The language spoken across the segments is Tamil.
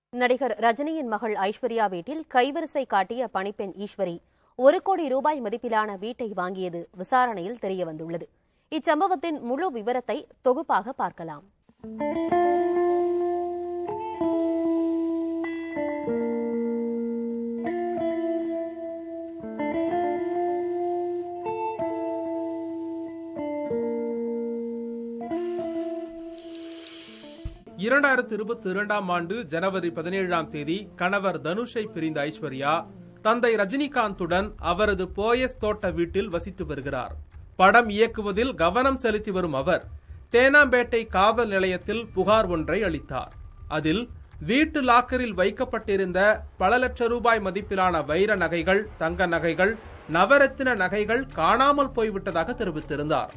நடிகர் ரஜினியின் மகள் ஐஸ்வர்யா வீட்டில் கைவரிசை காட்டிய பணிப்பெண் ஈஸ்வரி 1 கோடி ரூபாய் மதிப்பிலான வீட்டை வாங்கியது விசாரணையில் தெரியவந்துள்ளது. இச்சம்பவத்தின் முழு விவரத்தை தொகுப்பாக பார்க்கலாம். ஆண்டு ஜனவரி 17ஆம் தேதி கணவர் தனுஷை பிரிந்த ஐஸ்வர்யா தந்தை ரஜினிகாந்துடன் அவரது போயஸ் தோட்ட வீட்டில் வசித்து வருகிறார். படம் இயக்குவதில் கவனம் செலுத்தி வரும் அவர் தேனாம்பேட்டை காவல் நிலையத்தில் புகார் ஒன்றை அளித்தார். அதில் வீட்டு லாக்கரில் வைக்கப்பட்டிருந்த பல லட்ச ரூபாய் மதிப்பிலான வைர நகைகள், தங்க நகைகள், நவரத்தின நகைகள் காணாமல் போய்விட்டதாக தெரிவித்திருந்தார்.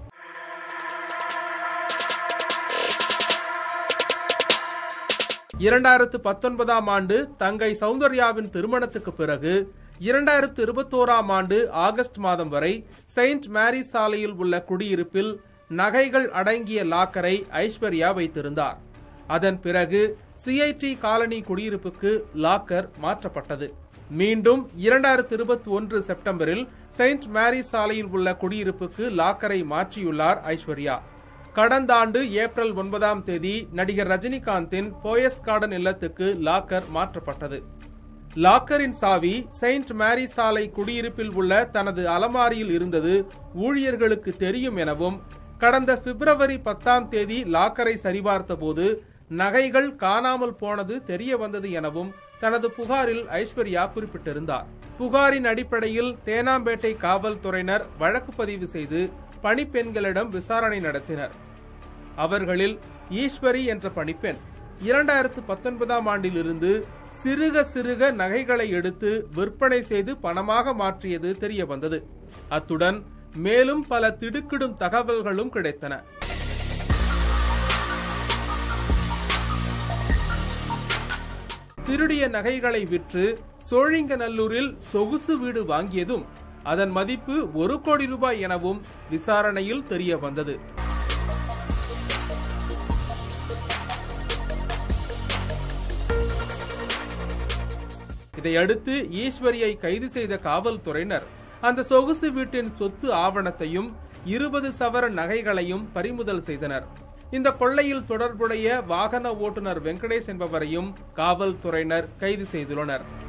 ஆண்டு தங்கை சௌந்தர்யாவின் திருமணத்துக்கு பிறகு 2021ஆம் ஆண்டு ஆகஸ்ட் மாதம் வரை செயின்ட் மேரிஸ் சாலையில் உள்ள குடியிருப்பில் நகைகள் அடங்கிய லாக்கரை ஐஸ்வர்யா வைத்திருந்தார். அதன் பிறகு CIT காலனி குடியிருப்புக்கு லாக்கர் மாற்றப்பட்டது. மீண்டும் 2021 செப்டம்பரில் செயின்ட் மேரிஸ் சாலையில் உள்ள குடியிருப்புக்கு லாக்கரை மாற்றியுள்ளார் ஐஸ்வர்யா. கடந்த ஆண்டு ஏப்ரல் 9ஆம் தேதி நடிகர் ரஜினிகாந்தின் போயஸ் கார்டன் இல்லத்துக்கு லாக்கர் மாற்றப்பட்டது. லாக்கரின் சாவி செயின்ட் மேரிஸ் சாலை குடியிருப்பில் உள்ள தனது அலமாரியில் இருந்தது ஊழியர்களுக்கு தெரியும் எனவும், கடந்த பிப்ரவரி 10ஆம் தேதி லாக்கரை சரிபார்த்த போது நகைகள் காணாமல் போனது தெரிய வந்தது எனவும் தனது புகாரில் ஐஸ்வர்யா குறிப்பிட்டிருந்தார். புகாரின் அடிப்படையில் தேனாம்பேட்டை காவல்துறையினர் வழக்கு பதிவு செய்து பணிப்பெண்களிடம் விசாரணை நடத்தினர். அவர்களில் ஈஸ்வரி என்ற பணிப்பெண் 2019ஆம் ஆண்டிலிருந்து சிறுக நகைகளை எடுத்து விற்பனை செய்து பணமாக மாற்றியது தெரிய வந்தது. அத்துடன் மேலும் பல திடுக்கிடும் தகவல்களும் கிடைத்தன. திருடிய நகைகளை விற்று சோழிங்கநல்லூரில் சொகுசு வீடு வாங்கியதும் அதன் மதிப்பு 1 கோடி ரூபாய் எனவும் விசாரணையில் தெரிய வந்தது. இதையடுத்து ஈஸ்வரியை கைது செய்த காவல்துறையினர் அந்த சொகுசு வீட்டின் சொத்து ஆவணத்தையும் 20 சவரன் நகைகளையும் பறிமுதல் செய்தனர். இந்த கொள்ளையில் தொடர்புடைய வாகன ஓட்டுநர் வெங்கடேஷ் என்பவரையும் காவல்துறையினர் கைது செய்துள்ளனர்.